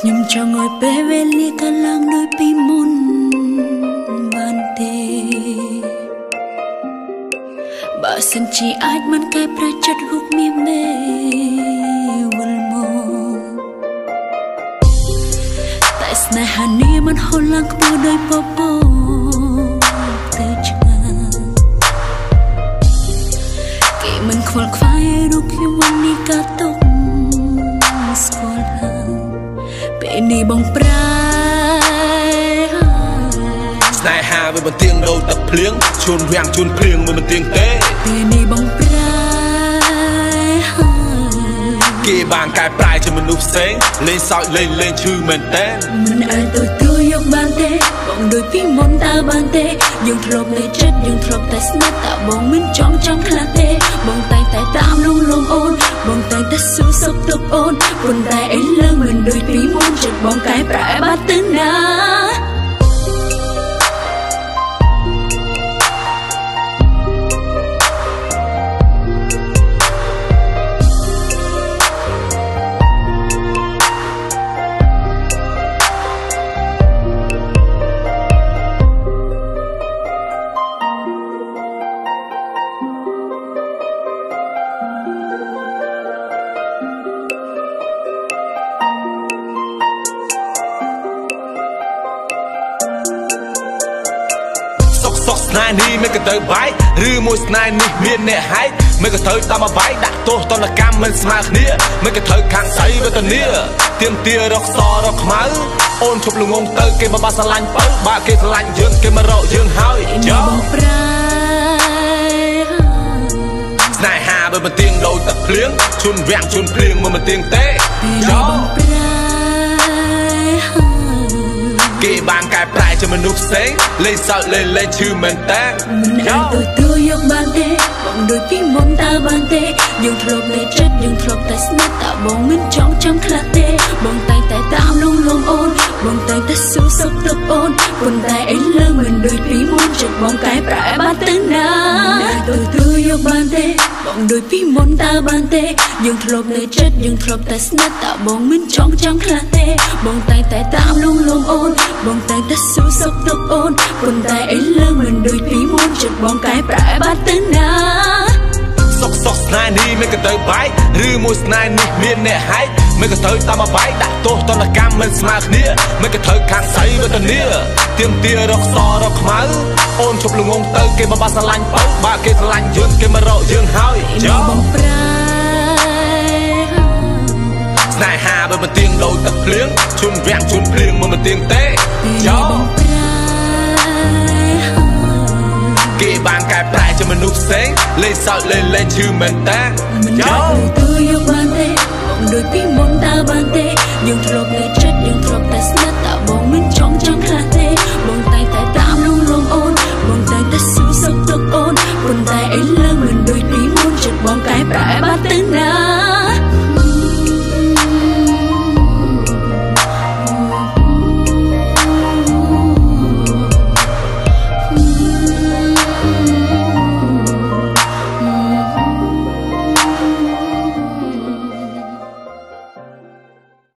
ខ្ញុំចង់ឲ្យពេលវេលាកាលឡើងដូចពីមុនបានទេបើសិនជាអាចមិនកែប្រែចិត្តរូបមានមេវិលមកតែស្នេហានេះមិនហូរឡើងខ្ពស់ដោយពពកទៅឆ្ងាយគេមិនខ្វល់ខ្វាយរូបខ្ញុំวันនេះក៏ទុកស្គាល់ហើយពេលនេះបងប្រែស្នេហាវាមិនទៀងដូចទឹកភ្លៀងជូនវាំងជូនភ្លៀងមិនទៀងទេពេលនេះបងប្រែគេបានកែប្រែជាមនុស្សផ្សេងលេងសើចលេងឈឺមែនតើមិនអាចទៅទួយកបានទេបងដូចពីមុនតើបានទេយើងធ្លាប់លេចិត្តយើងធ្លាប់តែស្នេហ៍តើបងមិនចង់ខ្លះទេបងតែតាមលងអូនបងតែសួរសុខទុក្ខអូនប៉ុន្តែឥឡូវមិនដូចពីមុនចិត្តបងកែប្រែបាត់ទៅណាស្នេហ៍នេះមិនក៏ទៅបែកឬមួយស្នេហ៍នេះមានអ្នកហែកមិនក៏ទៅតាមបែកដាក់ទោសតនកម្មមិនស្មើគ្នាមិនក៏ទៅខាងស្អីវេទនាទៀមទារកសរកខ្មៅអូនឈប់លងងទៅគេមកបាស្រឡាញ់បើបាក់គេស្រឡាញ់យើងគេមករកយើងហើយយកប្រែស្នេហាបើមិនទៀងដូចទឹកភ្លៀងជូនវាំងជូនភ្លៀងមិនទៀងទេយកគេបានកែប្រែជាមនុស្សផ្សេងលេងសើចលេងឈឺមែនតើមិនអាចទៅទួយកបានទេបងដូចពីមុនតើបានទេយើងធ្លាប់លេចិត្តយើងធ្លាប់តែស្នេហ៍តើបងមិនចង់ខ្លះទេបងតែតាមលងអូនបងតែសួរសុខទុក្ខអូនប៉ុន្តែឥឡូវមិនដូចពីមុនចិត្តបងកែប្រែបាត់ទៅណាទៅទួយកបានទេបងដូចពីមុនតើបានទេយើងធ្លាប់លេចិត្តយើងធ្លាប់តែស្នេហ៍តើបងមិនចង់ខ្លះទេបងតែតាមលងអូនបងតែសួរសុខទុក្ខអូនប៉ុន្តែឥឡូវមិនដូចពីមុនចិត្តបងកែប្រែបាត់ទៅណាសុខស្នេហ៍នេះមិនក៏ទៅបែកឬមួយស្នេហ៍នេះមានអ្នកហែកមិនក៏ទៅតាមបែកដាក់ទោសតនកម្មមិនស្មើគ្នាមិនក៏ទៅខាងស្អីវេទនាទៀមទារកសរកខ្មៅអូនឈប់លងងទៅគេមកបាស្រឡាញ់បើបាក់គេស្រឡាញ់យើងគេមករកយើងហើយយកបងប្រែស្នេហាបើមិនទៀងដូចទឹកភ្លៀងជូនវាំងជូនភ្លៀងមិនទៀងទេយកគេបានកែប្រែជាមនុស្សផ្សេងលេងសើចលេងឈឺមែនតើមិនអាចទៅយកបានទេបងដូចពីមុ